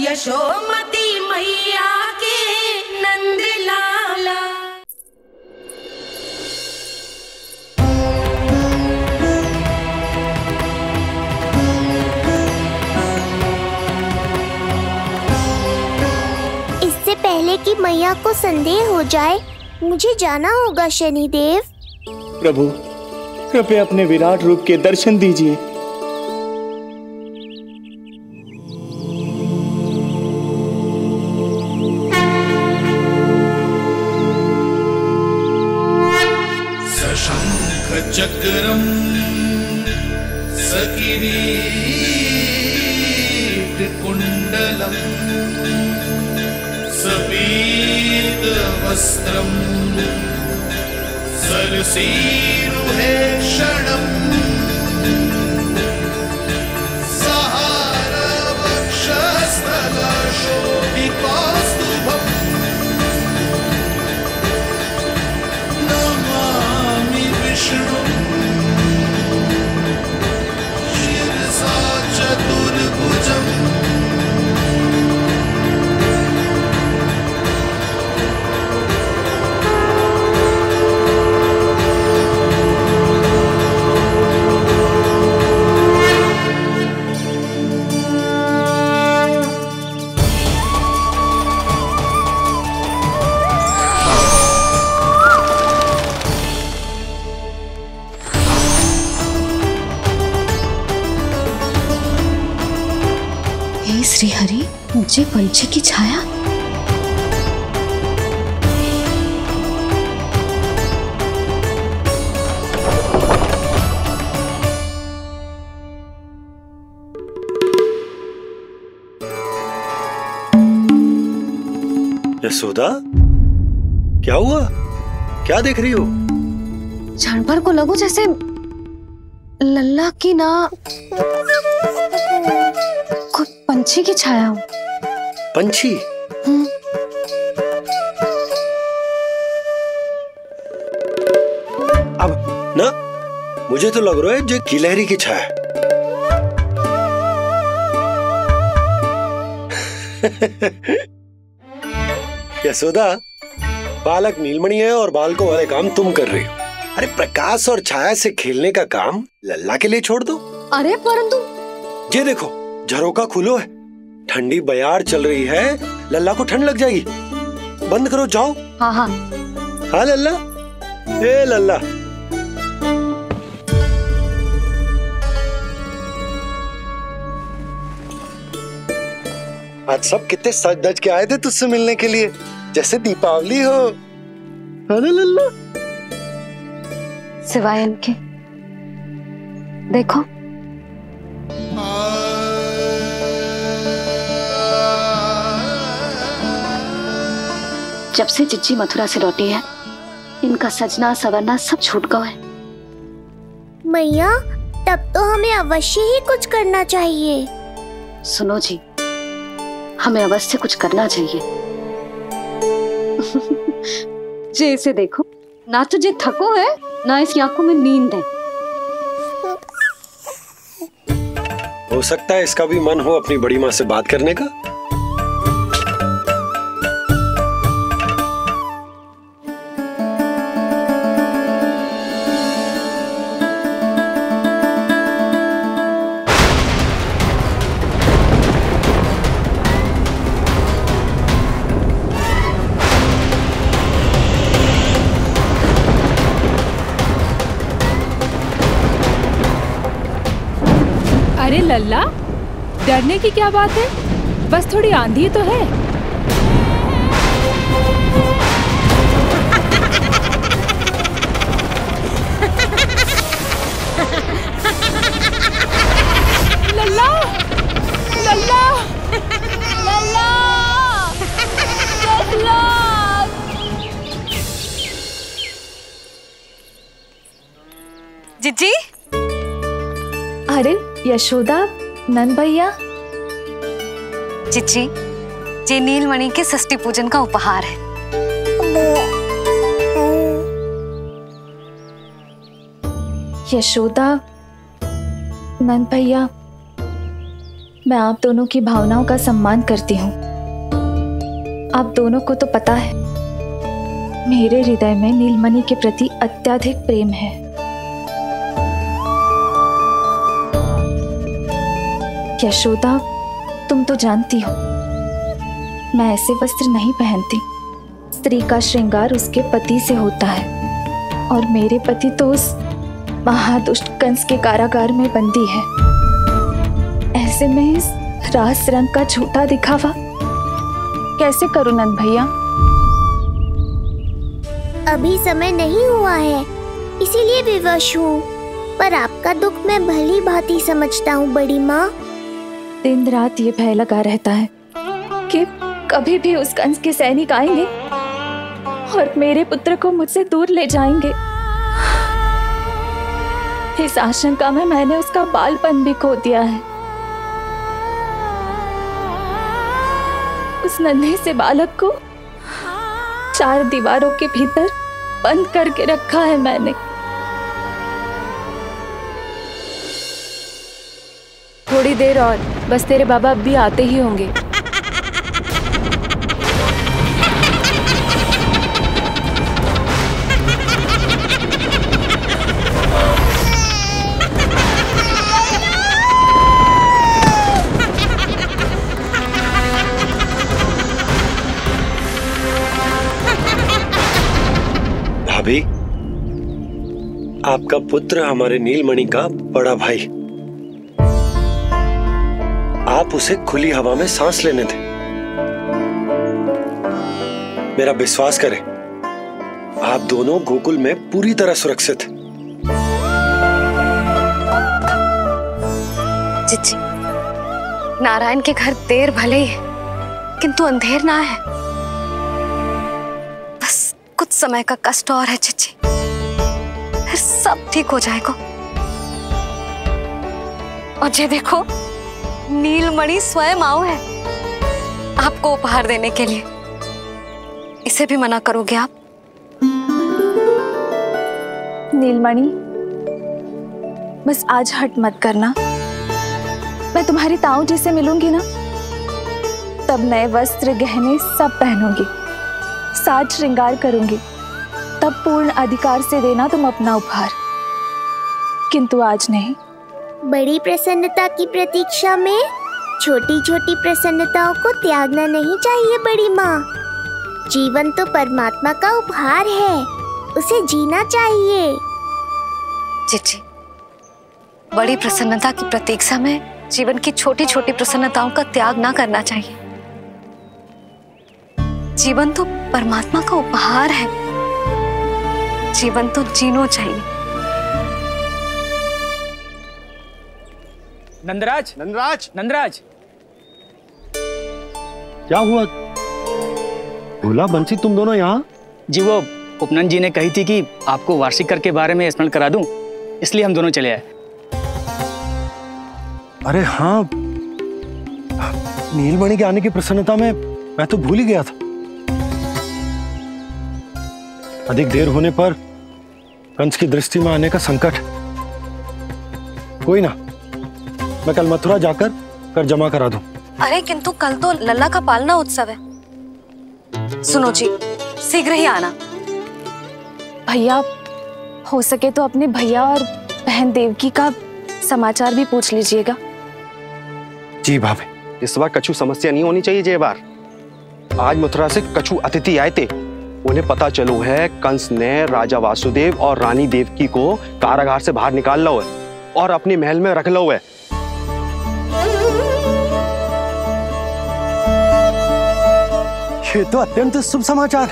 यशोमती मैया के नंद लाला। इससे पहले कि मैया को संदेह हो जाए, मुझे जाना होगा शनिदेव। प्रभु, कृपया अपने विराट रूप के दर्शन दीजिए। सशंख चक्रम सकिरीट कुंडलम सपीत वस्त्रम सरसीरुहे क्षणम सहार वक्षस्थल शोभितौस्तुभम् नमामि विष्णुम् शिरसा चतुर्भुजम्। श्री हरि, मुझे पंछी की छाया। यशोदा, क्या हुआ? क्या देख रही हो? क्षण भर को लगो जैसे लल्ला की ना कोई पंछी की छाया हो। पंछी? अब ना मुझे तो लग रहा है जो गिलहरी की छाया। यशोदा, बालक नीलमणि है और बालकों वाले काम तुम कर रही हो। अरे प्रकाश और छाया से खेलने का काम लल्ला के लिए छोड़ दो। अरे परंतु ये देखो, झरोका खुलो है, ठंडी बयार चल रही है, लल्ला को ठंड लग जाएगी। बंद करो, जाओ। हाँ हाँ हाँ लल्ला, ए लल्ला। आज सब कितने सज धज के आए थे तुझसे मिलने के लिए, जैसे दीपावली हो। अरे लल्ला, सिवाय इनके देखो। जब से चिच्ची मथुरा से लौटी है, इनका सजना सवरना सब छूट गया है। मैया, तब तो हमें अवश्य ही कुछ करना चाहिए। सुनो जी, हमें अवश्य कुछ करना चाहिए। जे इसे देखो, ना तो जे थको है, ना इसकी आंखों में नींद है। हो सकता है इसका भी मन हो अपनी बड़ी माँ से बात करने का। अरे लल्ला, डरने की क्या बात है? बस थोड़ी आंधी तो है। लल्ला, लल्ला, लल्ला, लल्ला। जिज्जी, अरे यशोदा, नंद भैया। चिच्ची, ये नीलमणि के षष्ठी पूजन का उपहार है। यशोदा, नंद भैया, मैं आप दोनों की भावनाओं का सम्मान करती हूँ। आप दोनों को तो पता है मेरे हृदय में नीलमणि के प्रति अत्यधिक प्रेम है। यशोदा, तुम तो जानती हो मैं ऐसे वस्त्र नहीं पहनती। स्त्री का श्रृंगार उसके पति से होता है और मेरे पति तो उस महादुष्ट कंस के कारागार में बंदी है। ऐसे में इस रास रंग का झूठा दिखावा कैसे करूं नंद भैया? अभी समय नहीं हुआ है, इसीलिए विवश हूँ। पर आपका दुख मैं भली भांति समझता हूँ बड़ी माँ। दिन रात ये भय लगा रहता है कि कभी भी उस कंस के सैनिक आएंगे और मेरे पुत्र को मुझसे दूर ले जाएंगे। इस आशंका में मैंने उसका बालपन भी खो दिया है। उस नन्हे से बालक को 4 दीवारों के भीतर बंद करके रखा है मैंने। थोड़ी देर और, बस तेरे बाबा अब भी आते ही होंगे। भाभी, आपका पुत्र हमारे नीलमणि का बड़ा भाई। आप उसे खुली हवा में सांस लेने दें। मेरा विश्वास करें, आप दोनों गोकुल में पूरी तरह सुरक्षित हैं। चिच्ची, नारायण के घर देर भले ही है, किंतु अंधेर ना है। बस कुछ समय का कष्ट और है चिच्ची, फिर सब ठीक हो जाएगा। और ये देखो, नीलमणि स्वयं आओ है आपको उपहार देने के लिए। इसे भी मना करोगे आप? नीलमणि, बस आज हट मत करना। मैं तुम्हारी ताऊ जी से मिलूंगी ना, तब नए वस्त्र गहने सब पहनूंगी, साज श्रृंगार करूंगी। तब पूर्ण अधिकार से देना तुम अपना उपहार, किंतु आज नहीं। बड़ी प्रसन्नता की प्रतीक्षा में छोटी छोटी प्रसन्नताओं को त्यागना नहीं चाहिए बड़ी माँ। जीवन तो परमात्मा का उपहार है, उसे जीना चाहिए। चिच्ची, बड़ी प्रसन्नता की प्रतीक्षा में जीवन की छोटी छोटी प्रसन्नताओं का त्याग ना करना चाहिए। जीवन तो परमात्मा का उपहार है, जीवन तो जीना चाहिए। नंदराज, नंदराज, नंदराज, क्या हुआ? भोला, बंसी, तुम दोनों यहाँ? जी वो उपनंद जी ने कही थी कि आपको वार्षिक कर के बारे में स्मरण करा दूं, इसलिए हम दोनों चले आए। अरे हाँ, नीलमणि के आने की प्रसन्नता में मैं तो भूल ही गया था। अधिक देर होने पर कंस की दृष्टि में आने का संकट। कोई ना, मैं कल मथुरा जाकर कर जमा करा दूं। अरे किंतु कल तो लल्ला का पालना उत्सव है। सुनो जी, शीघ्र ही आना। भैया, हो सके तो अपने भैया और बहन देवकी का समाचार भी पूछ लीजिएगा। जी भाभी। इस बार कछु समस्या नहीं होनी चाहिए। ये बार आज मथुरा से कछु अतिथि आए थे, उन्हें पता चलो है कंस ने राजा वासुदेव और रानी देवकी को कारागार से बाहर निकाल लो है और अपने महल में रख लो है। ये तो अत्यंत शुभ समाचार।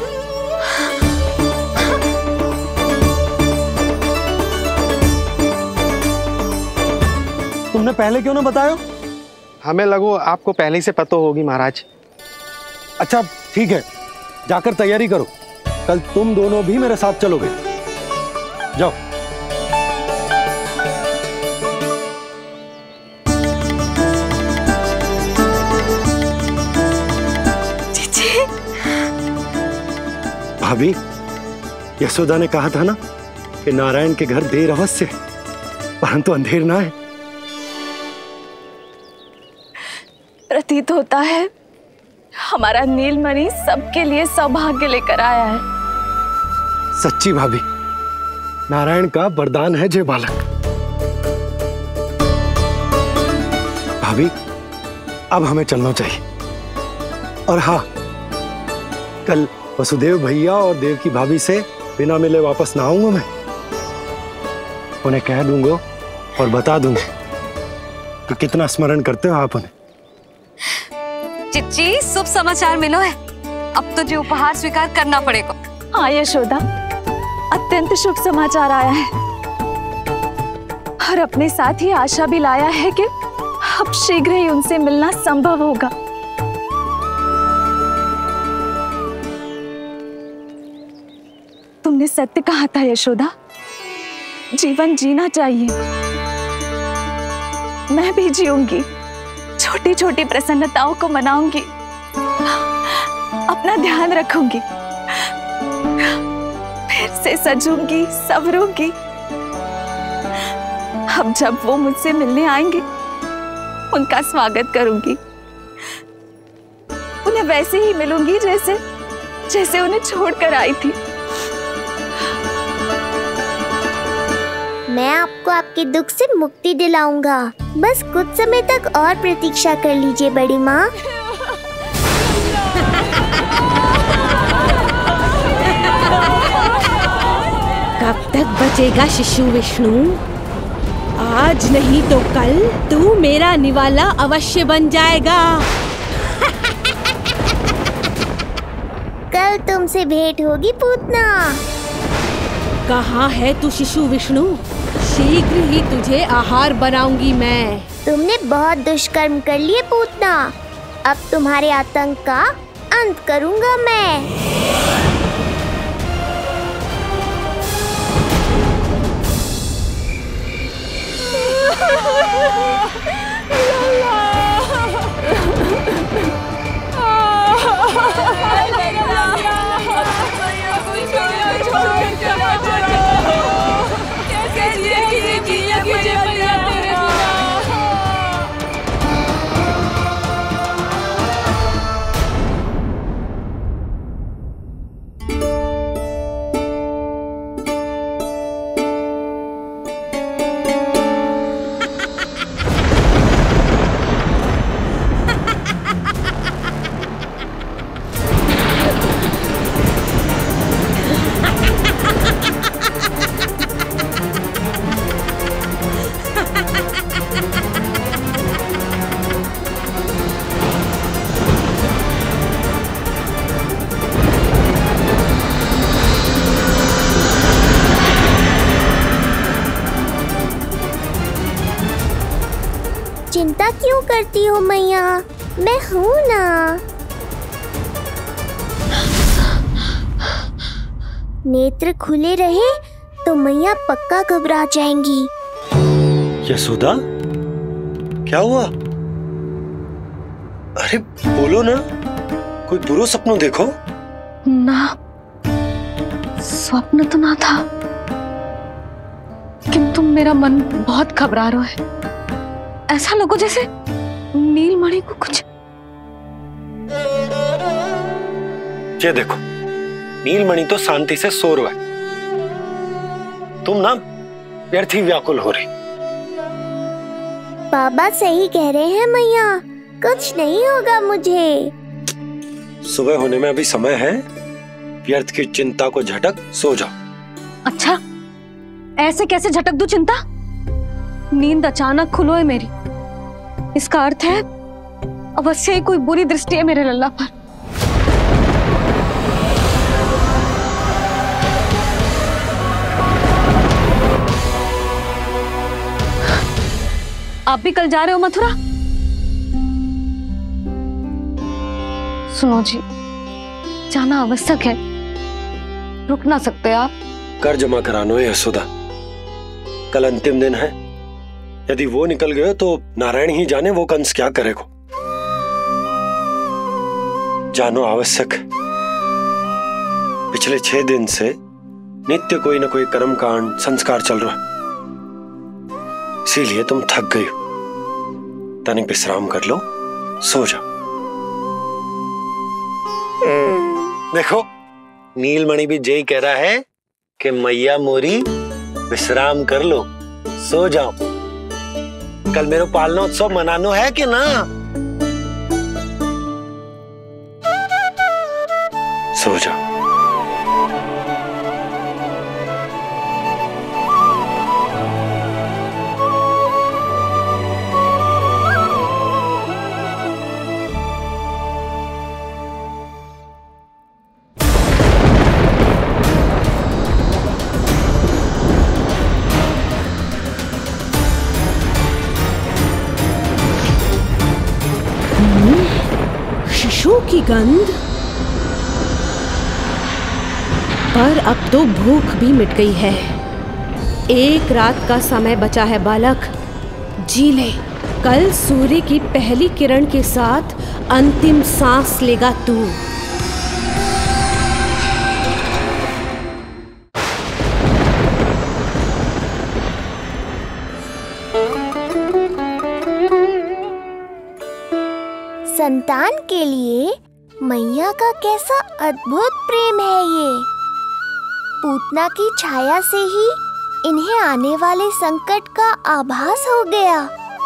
तुमने पहले क्यों ना बताया? हमें लगो आपको पहले से पता होगी महाराज। अच्छा ठीक है, जाकर तैयारी करो, कल तुम दोनों भी मेरे साथ चलोगे। जाओ। भाभी, यशोदा ने कहा था ना कि नारायण के घर देर अवश्य है, परंतु अंधेर ना है। प्रतीत होता है हमारा नीलमणि सबके लिए सौभाग्य लेकर आया है। सच्ची भाभी, नारायण का वरदान है जय बालक। भाभी, अब हमें चलना चाहिए। और हाँ, कल वसुदेव भैया और देवकी भाभी से बिना मिले वापस ना आऊंगा मैं। उन्हें कह दूंगा और बता दूंगा कि कितना स्मरण करते हो आप उन्हें। चिच्ची, शुभ समाचार मिलो है। अब तो जो उपहार स्वीकार करना पड़ेगा। हाँ यशोदा, अत्यंत शुभ समाचार आया है और अपने साथ ही आशा भी लाया है कि अब शीघ्र ही उनसे मिलना संभव होगा। तुमने सत्य कहा था यशोदा, जीवन जीना चाहिए। मैं भी जीऊंगी, छोटी छोटी प्रसन्नताओं को मनाऊंगी, अपना ध्यान रखूंगी, फिर से सजूंगी, संवरूंगी। अब जब वो मुझसे मिलने आएंगे उनका स्वागत करूंगी, उन्हें वैसे ही मिलूंगी जैसे जैसे उन्हें छोड़कर आई थी। मैं आपको आपके दुख से मुक्ति दिलाऊंगा। बस कुछ समय तक और प्रतीक्षा कर लीजिए बड़ी माँ। कब तक बचेगा शिशु विष्णु? आज नहीं तो कल तू मेरा निवाला अवश्य बन जाएगा। कल तुमसे भेंट होगी पूतना। कहाँ है तू शिशु विष्णु? शीघ्र ही तुझे आहार बनाऊंगी मैं। तुमने बहुत दुष्कर्म कर लिए पूतना। अब तुम्हारे आतंक का अंत करूंगा मैं। चिंता क्यों करती हो मैया? मैं हूँ ना। नेत्र खुले रहे तो मैया पक्का घबरा जाएंगी। यशोदा, क्या हुआ? अरे बोलो ना, कोई बुरा सपना देखो ना। स्वप्न तो ना था, किंतु मेरा मन बहुत घबरा रहा है। ऐसा लगो जैसे नीलमणि को कुछ। ये देखो, नीलमणि तो शांति से सो रहा है, तुम ना व्यर्थ ही व्याकुल हो रही। बाबा सही कह रहे हैं मैया, कुछ नहीं होगा मुझे। सुबह होने में अभी समय है, व्यर्थ की चिंता को झटक सो जाओ। अच्छा, ऐसे कैसे झटक दूं चिंता? नींद अचानक खुलो है मेरी, इसका अर्थ है अवश्य ही कोई बुरी दृष्टि है मेरे लल्ला पर। आप भी कल जा रहे हो मथुरा? सुनो जी, जाना आवश्यक है, रुक ना सकते आप? कर जमा करानो है यशोदा, कल अंतिम दिन है। यदि वो निकल गए तो नारायण ही जाने वो कंस क्या करेगा। जानो आवश्यक। पिछले 6 दिन से नित्य कोई न कोई कर्मकांड संस्कार चल रहा है, इसीलिए तुम थक गई हो। तनिक विश्राम कर लो, सो जाओ। देखो नीलमणि भी जय कह रहा है कि मैया मोरी विश्राम कर लो, सो जाओ। कल मेरे पालना उत्सव मनानो है कि ना? सो जाओ। शिशु की गंध। पर अब तो भूख भी मिट गई है। एक रात का समय बचा है बालक, जी ले। कल सूर्य की पहली किरण के साथ अंतिम सांस लेगा तू। संतान के लिए मैया का कैसा अद्भुत प्रेम है ये। पूतना की छाया से ही इन्हें आने वाले संकट का आभास हो गया।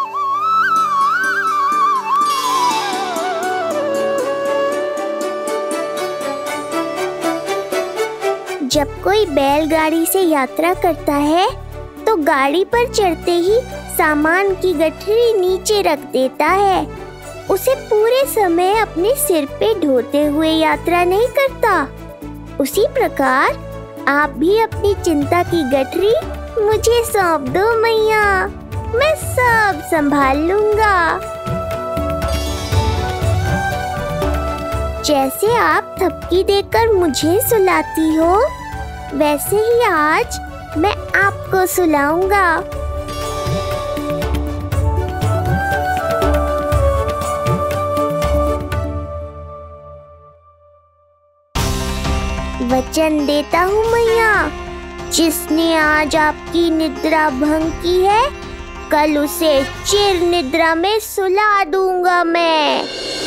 जब कोई बैलगाड़ी से यात्रा करता है तो गाड़ी पर चढ़ते ही सामान की गठरी नीचे रख देता है। उसे पूरे समय अपने सिर पे ढोते हुए यात्रा नहीं करता। उसी प्रकार आप भी अपनी चिंता की गठरी मुझे सौंप दो मैया, मैं सब संभाल लूंगा। जैसे आप थपकी देकर मुझे सुलाती हो, वैसे ही आज मैं आपको सुलाऊंगा। वचन देता हूँ मैया, जिसने आज आपकी निद्रा भंग की है, कल उसे चिर निद्रा में सुला दूंगा मैं।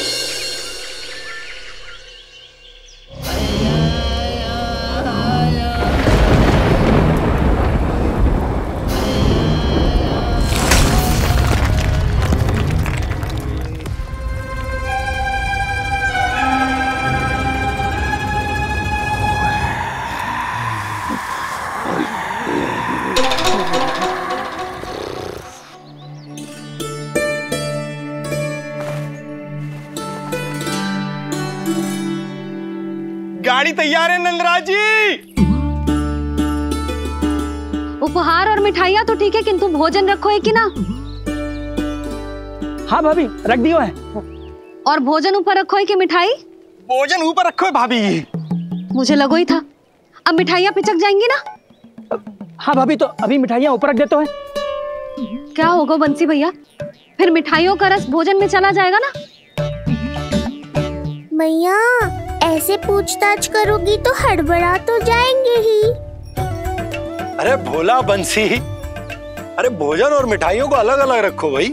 गाड़ी तैयार है नंदराज जी। उपहार और मिठाइयाँ तो ठीक है, किंतु भोजन रखो है कि ना? हाँ भाभी, रख दियो है। और भोजन ऊपर रखो है कि मिठाई? भोजन ऊपर रखो है भाभी। मुझे लगो ही था, अब मिठाइयाँ पिचक जाएंगी ना? हाँ भाभी, तो अभी मिठाइयाँ ऊपर रख देते हैं। क्या होगा बंसी भैया, फिर मिठाइयों का रस भोजन में चला जाएगा ना? मैया ऐसे पूछताछ करोगी तो हड़बड़ा तो जाएंगे ही। अरे भोला बंसी, अरे भोजन और मिठाइयों को अलग अलग रखो भाई।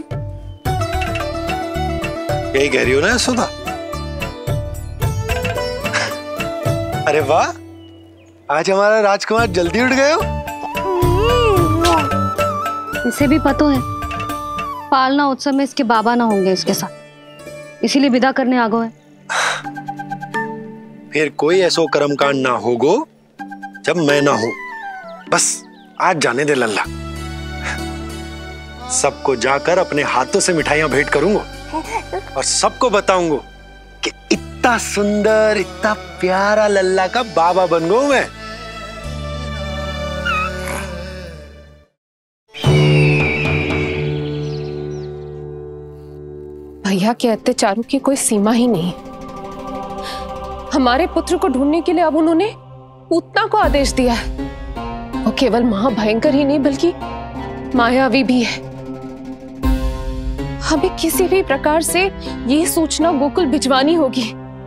यही कह रही हो ना यशोदा? अरे वाह, आज हमारा राजकुमार जल्दी उठ गए हो। इसे भी पता है पालना उत्सव में इसके बाबा ना होंगे इसके साथ, इसीलिए विदा करने आ गए। फिर कोई ऐसो कर्मकांड ना होगो जब मैं ना हूं। बस आज जाने दे लल्ला, सबको जाकर अपने हाथों से मिठाइयां भेंट करूंगा और सबको बताऊंगा कि इतना सुंदर, इतना प्यारा लल्ला का बाबा बन गया मैं। भैया के अत्याचारों की कोई सीमा ही नहीं। हमारे पुत्र को ढूंढने के लिए अब उन्होंने पूतना को आदेश दिया है। वो केवल महाभयंकर ही नहीं बल्कि मायावी भी है। हमें किसी भी प्रकार से ये सूचना गोकुल भिजवानी होगी।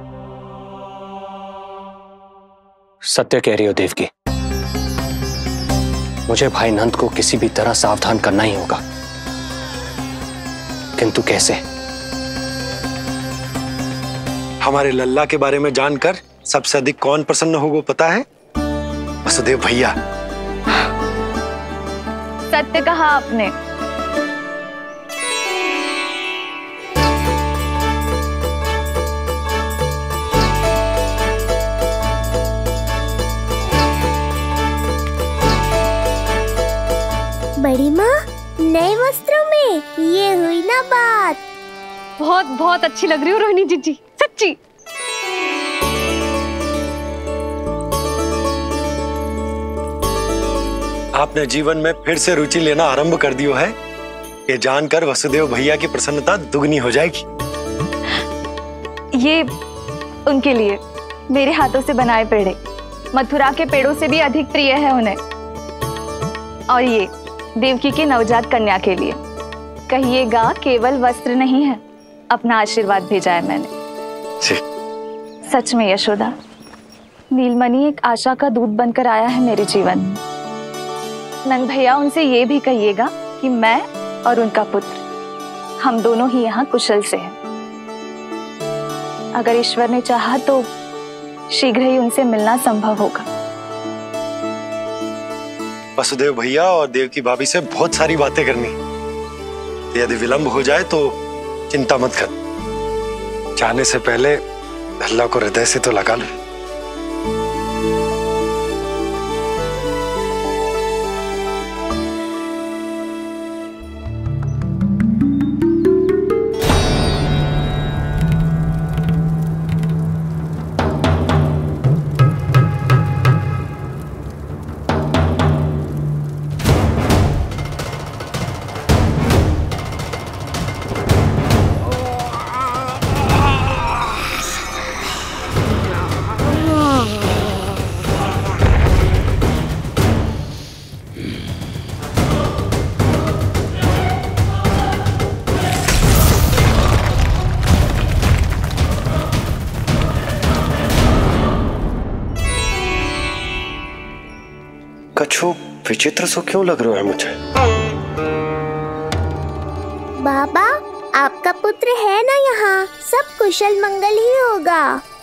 सत्य कह रही हो देवकी, मुझे भाई नंद को किसी भी तरह सावधान करना ही होगा, किंतु कैसे? हमारे लल्ला के बारे में जानकर सबसे अधिक कौन प्रसन्न होगा पता है? वसुदेव भैया। सत्य कहा आपने। बड़ी माँ, नए वस्त्रों में ये हुई ना बात। बहुत बहुत अच्छी लग रही हो रोहिणी जीजी, सच्ची। आपने जीवन में फिर से रुचि लेना आरंभ कर दियो है। ये जानकर वसुदेव भैया की प्रसन्नता दुगनी हो जाएगी। ये उनके लिए मेरे हाथों से बनाए पेड़े मथुरा के पेड़ों से भी अधिक प्रिय है उन्हें। और ये देवकी की नवजात कन्या के लिए। कहिएगा केवल वस्त्र नहीं है, अपना आशीर्वाद भेजा है मैंने। सच में यशोदा, नीलमणि एक आशा का दूत बनकर आया है मेरे जीवन में। नंद भैया, उनसे ये भी कहिएगा कि मैं और उनका पुत्र हम दोनों ही यहाँ कुशल से हैं। अगर ईश्वर ने चाहा तो शीघ्र ही उनसे मिलना संभव होगा। वसुदेव भैया और देवकी भाभी से बहुत सारी बातें करनी। यदि विलंब हो जाए तो चिंता मत कर। जाने से पहले अल्लाह को हृदय से तो लगा लो। कछु विचित्र सो क्यों लग रहा है मुझे? बाबा, आपका पुत्र है ना यहाँ, सब कुशल मंगल ही होगा।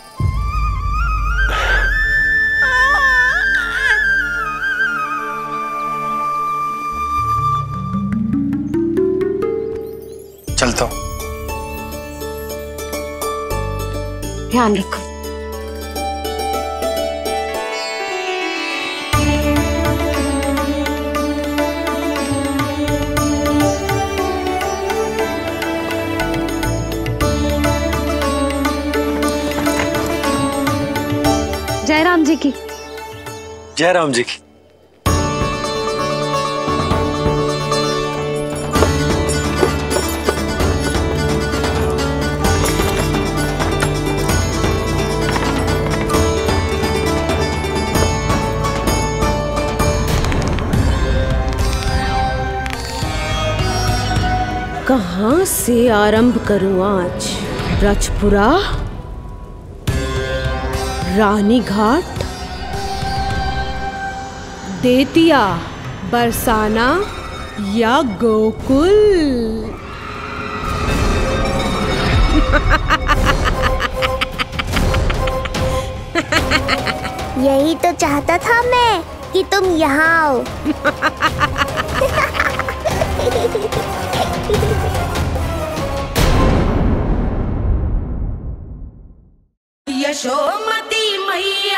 चलता हूँ। ध्यान रखो। जय राम जी की। जय राम जी की। कहाँ से आरंभ करूं आज? रजपुरा, रानी घाट, देतिया, बरसाना या गोकुल? यही तो चाहता था मैं कि तुम यहाँ आओ। यशोमती मैया